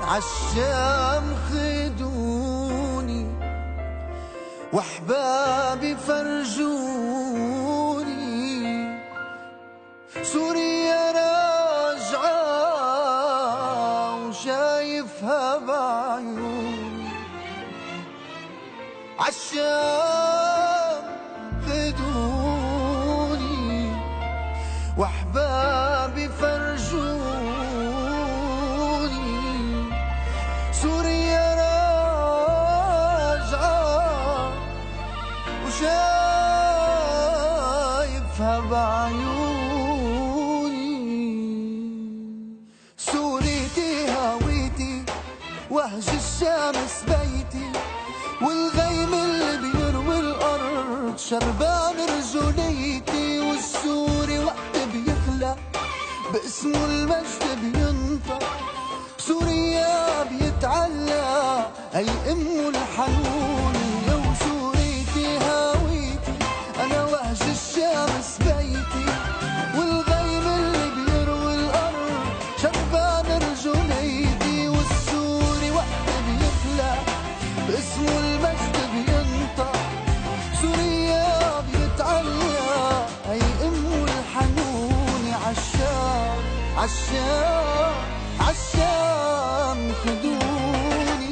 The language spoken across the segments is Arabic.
عالشام خدوني واحبابي فرجوني، سوريا راجعة وشايفها بعيوني. عالشام خدوني واحبابي فرجوني، سوريا راجعة وشايفها بعيوني. سوريتي هويتي وهج الشمس بيتي، والغيم اللي بيروي الأرض شربان رجوليتي. والسوري وقت بيخلق باسمه المجد بينطق، بسوريا بيتعلى أي أمه الحنوني. وسوريتي هويتي أنا وهج الشمس بيتي، والغيم اللي بيروي الأرض شربان رجوليتي. والسوري وقت بيخلق باسمه المجد بينطق، سوريا بيتعلى هي أمه الحنوني. عالشام عالشام عالشام خدوني.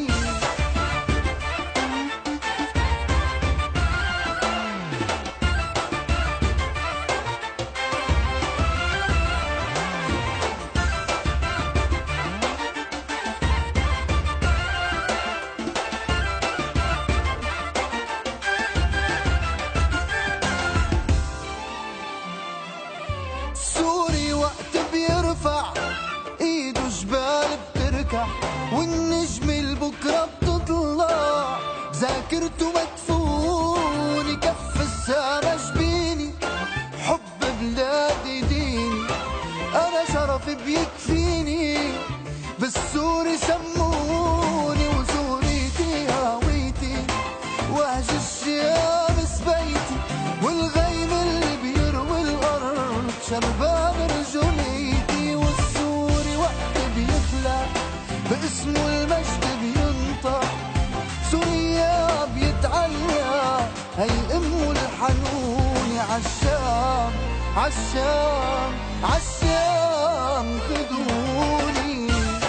سوري وقت بيرفع ايده جبال بتركع، والنجم البكرة بتطلع بذاكرته مدفون. كف السما جبيني حب بلادي ديني، انا شرف بيكفيني بالسوري سموني. وسوريتي هويتي وهج الشمس بيتي، والغيم اللي بيروي الارض شربان رجوليتي. والسوري وقت بيخلق باسمه المجد بينطق، سوريا بيتعلى هي امه الحنوني. عالشام عالشام عالشام خدوني.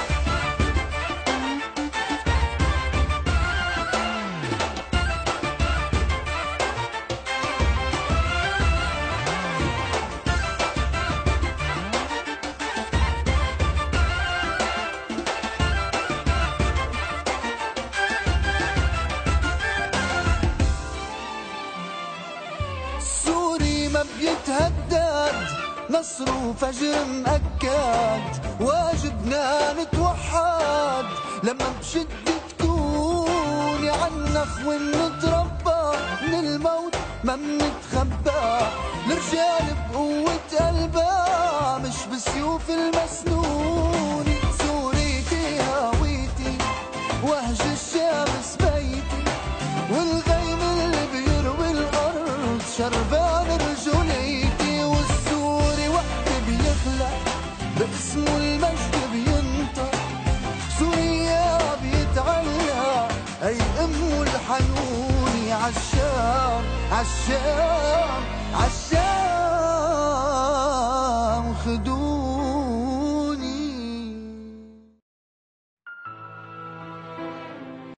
سوري ما بيتهدد نصر وفجر مأكد، واجبنا نتوحد لما بشد تكوني. عالنخ ونتربى من الموت ما منتخبى، الرجال بقوة قلبها مش بسيوف المسنون. سوريتي هويتي وهج الشمس بيتي، والغيم اللي بيروي الأرض شربان رجوليتي. والسوري وقت بيخلق باسمه المجد بينطق، سوريا بيتعلى أي أمه الحنوني. عالشام عالشام